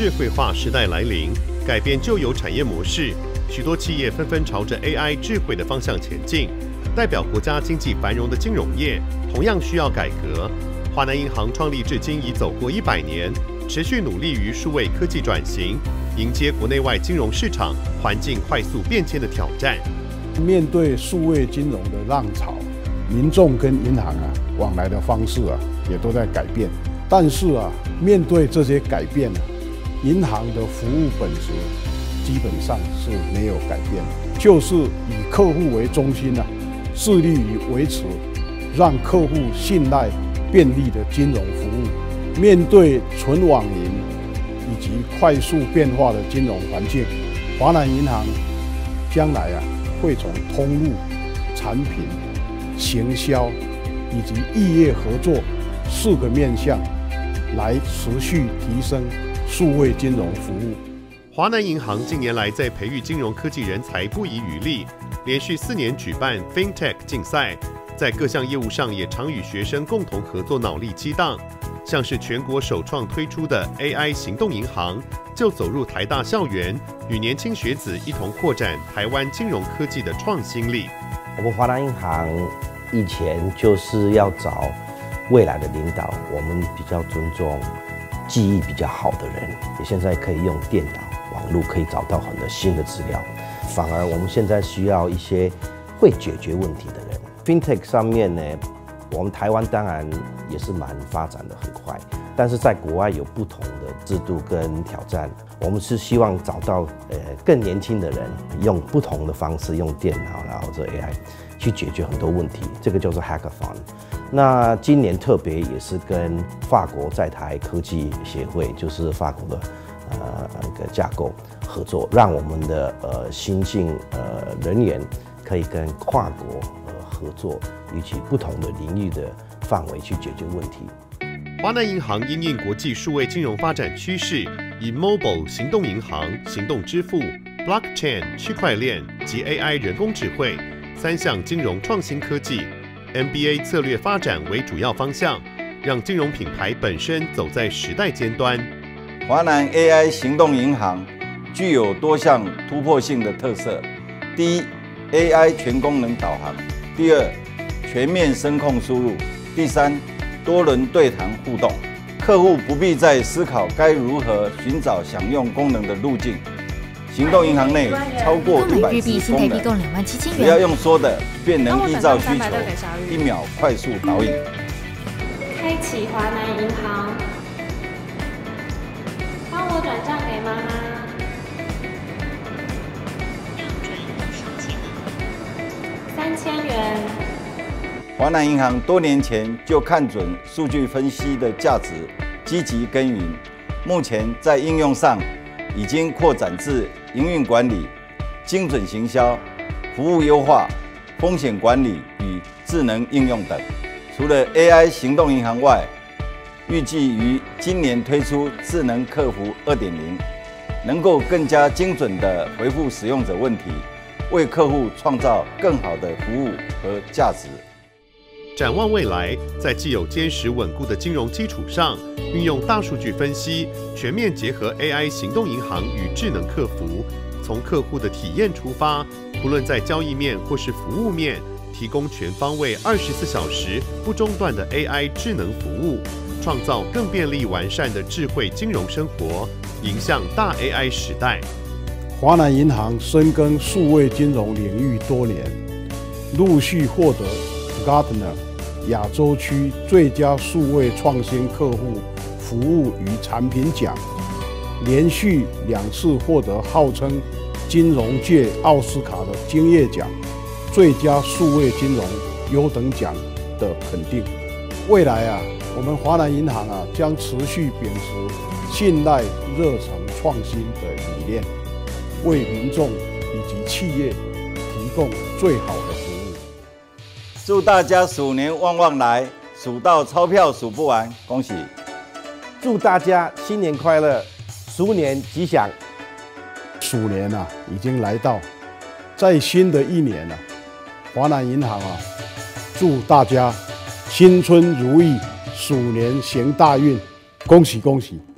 智慧化时代来临，改变旧有产业模式，许多企业纷纷朝着 AI 智慧的方向前进。代表国家经济繁荣的金融业，同样需要改革。华南银行创立至今已走过100年，持续努力于数位科技转型，迎接国内外金融市场环境快速变迁的挑战。 面对数位金融的浪潮，民众跟银行往来的方式也都在改变。但是面对这些改变银行的服务本质基本上是没有改变，就是以客户为中心致力于维持让客户信赖便利的金融服务。面对纯网银以及快速变化的金融环境，华南银行将来会从通路、产品、行销以及异业合作4个面向来持续提升数位金融服务。 华南银行近年来在培育金融科技人才不遗余力，连续4年举办 FinTech 竞赛，在各项业务上也常与学生共同合作，脑力激荡。像是全国首创推出的 AI 行动银行，就走入台大校园，与年轻学子一同扩展台湾金融科技的创新力。 我们华南银行以前就是要找未来的领导，我们比较尊重记忆比较好的人，也现在可以用电脑、网络可以找到很多新的资料。反而我们现在需要一些会解决问题的人。FinTech 上面呢，我们台湾当然也是蛮发展的很快，但是在国外有不同的制度跟挑战。我们是希望找到更年轻的人，用不同的方式，用电脑然后这 AI 去解决很多问题，这个就是 Hackathon。那今年特别也是跟法国在台科技协会，就是法国的一个架构合作，让我们的新进人员可以跟跨国合作，以及不同的领域的范围去解决问题。 华南银行因应国际数位金融发展趋势，以 Mobile 行动银行、行动支付、Blockchain 区块链及 AI 人工智慧3项金融创新科技 MBA 策略发展为主要方向，让金融品牌本身走在时代尖端。 华南 AI 行动银行具有多项突破性的特色：第一 ，AI 全功能导航；第二，全面声控输入；第三，多轮对谈互动，客户不必再思考该如何寻找享用功能的路径。行动银行内超过100支功能，只要用说的，便能依照需求1秒快速导引。 开启华南银行，帮我转账给妈妈。3000元。 华南银行多年前就看准数据分析的价值，积极耕耘。目前在应用上已经扩展至营运管理、精准行销、服务优化、风险管理与智能应用等。除了 AI 行动银行外，预计于今年推出智能客服2.0，能够更加精准地回复使用者问题，为客户创造更好的服务和价值。 展望未来，在既有坚实稳固的金融基础上，运用大数据分析，全面结合 AI 行动银行与智能客服，从客户的体验出发，不论在交易面或是服务面，提供全方位24小时不中断的 AI 智能服务，创造更便利完善的智慧金融生活，迎向大 AI 时代。 华南银行深耕数位金融领域多年，陆续获得 Gartner 亚洲区最佳数位创新客户服务与产品奖，连续2次获得号称金融界奥斯卡的金业奖、最佳数位金融优等奖的肯定。未来我们华南银行将持续秉持信赖、热诚、创新的理念，为民众以及企业提供最好的服务。 祝大家鼠年旺旺来，数到钞票数不完，恭喜！ 祝大家新年快乐，鼠年吉祥！ 鼠年已经来到，在新的一年华南银行祝大家新春如意，鼠年行大运，恭喜恭喜！